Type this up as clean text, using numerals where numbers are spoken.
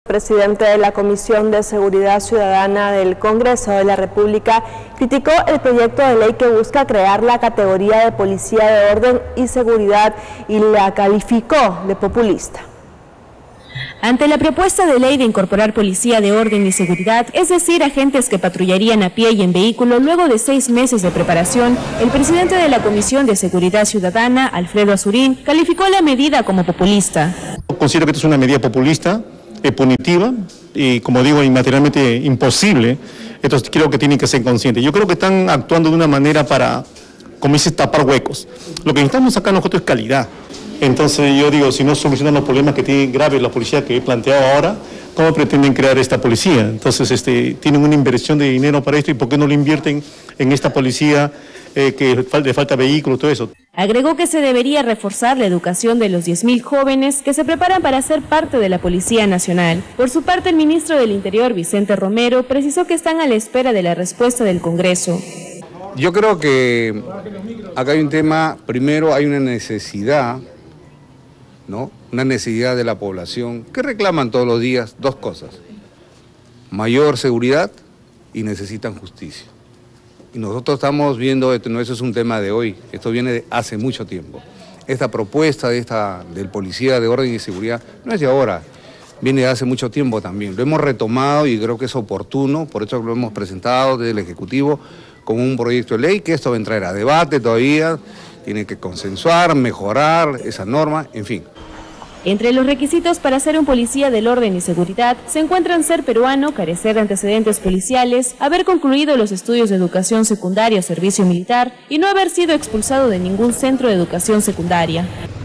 Presidente de la Comisión de Seguridad Ciudadana del Congreso de la República criticó el proyecto de ley que busca crear la categoría de Policía de Orden y Seguridad y la calificó de populista. Ante la propuesta de ley de incorporar policía de orden y seguridad, es decir, agentes que patrullarían a pie y en vehículo luego de 6 meses de preparación, el presidente de la Comisión de Seguridad Ciudadana, Alfredo Azurín, calificó la medida como populista. Considero que esto es una medida populista, punitiva y, como digo, materialmente imposible. Entonces creo que tienen que ser conscientes. Yo creo que están actuando de una manera para, como dice, tapar huecos. Lo que necesitamos acá nosotros es calidad. Entonces yo digo, si no solucionan los problemas que tienen graves la policía que he planteado ahora, ¿cómo pretenden crear esta policía? Entonces tienen una inversión de dinero para esto y ¿por qué no lo invierten en esta policía que le falta vehículos, todo eso? Agregó que se debería reforzar la educación de los 10.000 jóvenes que se preparan para ser parte de la Policía Nacional. Por su parte, el ministro del Interior, Vicente Romero, precisó que están a la espera de la respuesta del Congreso. Yo creo que acá hay un tema, primero hay una necesidad, ¿no? Una necesidad de la población que reclaman todos los días dos cosas: mayor seguridad y necesitan justicia. Y nosotros estamos viendo esto, no, eso es un tema de hoy, esto viene de hace mucho tiempo. Esta propuesta del policía de orden y seguridad no es de ahora, viene de hace mucho tiempo también. Lo hemos retomado y creo que es oportuno, por eso lo hemos presentado desde el Ejecutivo como un proyecto de ley, que esto va a entrar a debate todavía, tiene que consensuar, mejorar esa norma, en fin. Entre los requisitos para ser un policía del orden y seguridad se encuentran ser peruano, carecer de antecedentes policiales, haber concluido los estudios de educación secundaria o servicio militar y no haber sido expulsado de ningún centro de educación secundaria.